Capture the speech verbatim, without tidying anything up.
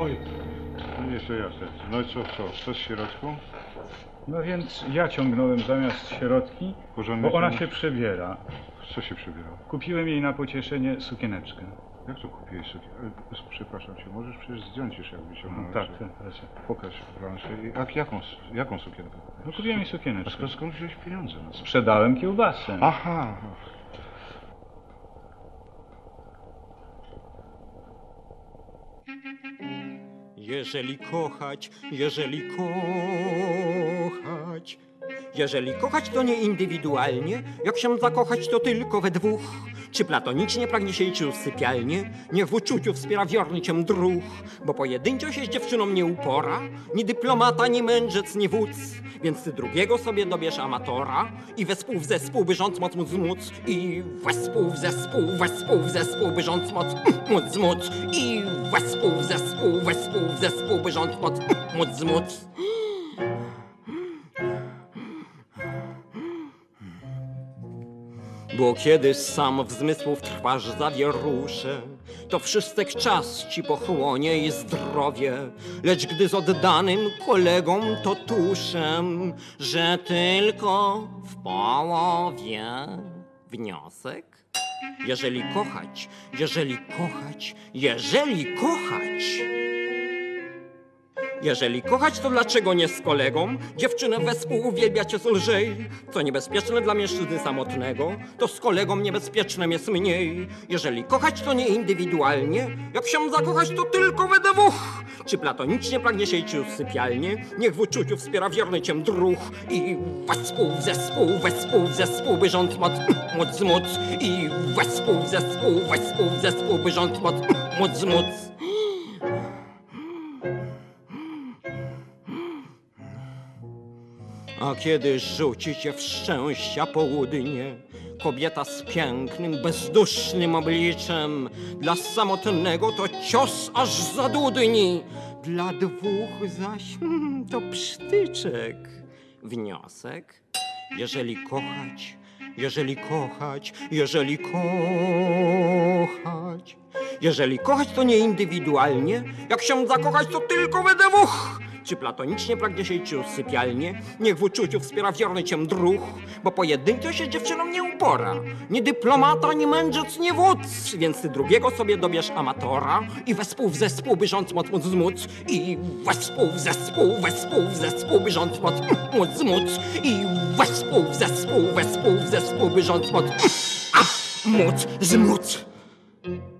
Oj, No nie, to jasne. No i co, co? Co z środką? no więc ja ciągnąłem zamiast środki, Porządny bo ona ciąg- się przebiera. Co się przebierało? Kupiłem jej na pocieszenie sukieneczkę. Jak to kupiłeś sobie? E, Przepraszam cię, możesz przecież zdjąć już jak wyciągnąłeś. Tak, sobie. tak, proszę. Pokaż planszę. Jak, jaką, jaką sukienkę? No kupiłem jej A sukieneczkę. skąd, skąd wziąłeś pieniądze na to? Sprzedałem kiełbasę. Aha. Jeżeli kochać, jeżeli kochać, jeżeli kochać to nie indywidualnie, jak się zakochać to tylko we dwóch. Czy platonicznie pragnie się iść sypialnie, niech w uczuciu wspiera wiorny cię druh. Bo pojedynczo się z dziewczyną nie upora, ni dyplomata, ni mędrzec, ni wódz. Więc ty drugiego sobie dobierz amatora i wespół w zespół, by rząd moc móc zmóc. I wespół w zespół, wespół w zespół, by rząd moc móc zmóc. I wespół w zespół, wespół w zespół, by rząd moc móc zmóc. Bo kiedy sam w zmysłów trwasz zawierusze, to wszystek czas ci pochłonie i zdrowie. Lecz gdy z oddanym kolegą to tuszem, że tylko w połowie wniosek. Jeżeli kochać, jeżeli kochać, jeżeli kochać. Jeżeli kochać, to dlaczego nie z kolegą? Dziewczynę wespół uwielbiacie z lżej. Co niebezpieczne dla mężczyzny samotnego, to z kolegą niebezpiecznym jest mniej. Jeżeli kochać, to nie indywidualnie, jak się zakochać, to tylko we dwóch. Czy platonicznie pragnie się iść już sypialnie, niech w uczuciu wspiera wierny cię druh. I wespół w zespół, wespół w zespół, by rząd moc móc zmóc. I wespół w zespół, wespół w zespół, by rząd moc móc zmóc. A kiedy rzucicie w szczęścia południe, kobieta z pięknym, bezdusznym obliczem, dla samotnego to cios aż za dudni, dla dwóch zaś hmm, to psztyczek. Wniosek? Jeżeli kochać, jeżeli kochać, jeżeli kochać, jeżeli kochać to nie indywidualnie, jak się zakochać to tylko we dwóch. Czy platonicznie pragnie się iść już sypialnie, niech w uczuciu wspiera wierny cię druh, bo pojedynczo się dziewczyną nie upora, ni dyplomata, ni mędrzec, ni wódz, więc ty drugiego sobie dobierz amatora i wespół w zespół, by rząd moc móc zmóc. I wespół w zespół, wespół w zespół, by rząd moc móc zmóc. I wespół w zespół, wespół w zespół, by rząd moc a, móc zmóc.